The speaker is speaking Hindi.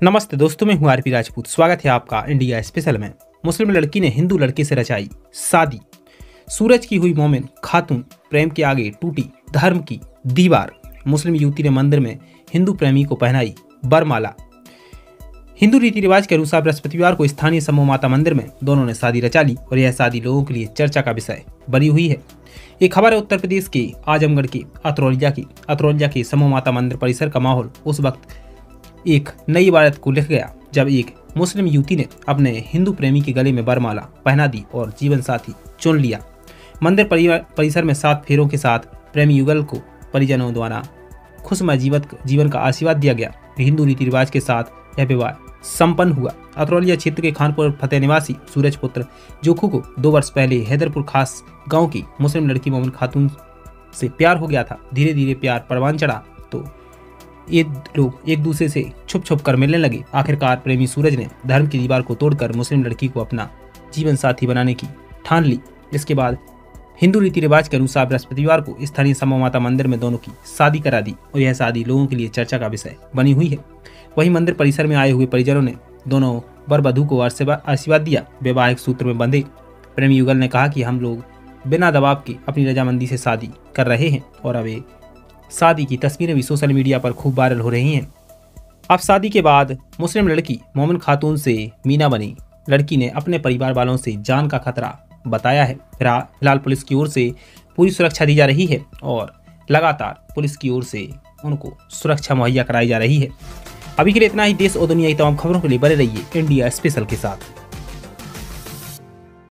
नमस्ते दोस्तों, मैं हूं आरपी राजपूत। स्वागत है आपका इंडिया स्पेशल में। मुस्लिम लड़की ने हिंदू लड़के से रचाई शादी। सूरज की हुई मोमिन खातून, प्रेम के आगे टूटी धर्म की दीवार। मुस्लिम युवती ने मंदिर में हिंदू प्रेमी को पहनाई वरमाला। हिंदू रीति रिवाज के अनुसार बृहस्पतिवार को स्थानीय समूह माता मंदिर में दोनों ने शादी रचा ली और यह शादी लोगों के लिए चर्चा का विषय बनी हुई है। एक खबर है उत्तर प्रदेश के आजमगढ़ के अतरौलिया के समूह माता मंदिर परिसर का माहौल उस वक्त एक नई इबारत को लिख गया जब एक मुस्लिम युवती ने अपने हिंदू प्रेमी के गले में वरमाला पहना दी और जीवन साथी चुन लिया। मंदिर परिसर में 7 फेरों के साथ प्रेमी युगल को परिजनों द्वारा खुशमय जीवन का आशीर्वाद दिया गया। हिंदू रीति रिवाज के साथ यह विवाह संपन्न हुआ। अतरौलिया क्षेत्र के खानपुर फतेह निवासी सूरज पुत्र जोखू को 2 वर्ष पहले हैदरपुर खास गांव की मुस्लिम लड़की मोमिन खातून से प्यार हो गया था। धीरे धीरे प्यार परवान चढ़ा तो ये लोग एक दूसरे से छुप छुप कर मिलने लगे। आखिरकार प्रेमी सूरज ने धर्म की दीवार को तोड़कर मुस्लिम लड़की को अपना जीवन साथी बनाने की ठान ली। इसके बाद हिंदू रीति रिवाज के अनुसार बृहस्पतिवार को स्थानीय समूह माता मंदिर में दोनों की शादी करा दी और यह शादी लोगों के लिए चर्चा का विषय बनी हुई है। वहीं मंदिर परिसर में आए हुए परिजनों ने दोनों वर वधू को आशीर्वाद दिया। वैवाहिक सूत्र में बंधे प्रेमी युगल ने कहा कि हम लोग बिना दबाव के अपनी रजामंदी से शादी कर रहे हैं और अब शादी की तस्वीरें भी सोशल मीडिया पर खूब वायरल हो रही हैं। अब शादी के बाद मुस्लिम लड़की मोमिन खातून से मीना बनी। लड़की ने अपने परिवार वालों से जान का खतरा बताया है। फिलहाल पुलिस की ओर से पूरी सुरक्षा दी जा रही है और लगातार पुलिस की ओर से उनको सुरक्षा मुहैया कराई जा रही है। अभी के लिए इतना ही। देश और दुनिया की तमाम खबरों के लिए बने रहिए इंडिया स्पेशल के साथ।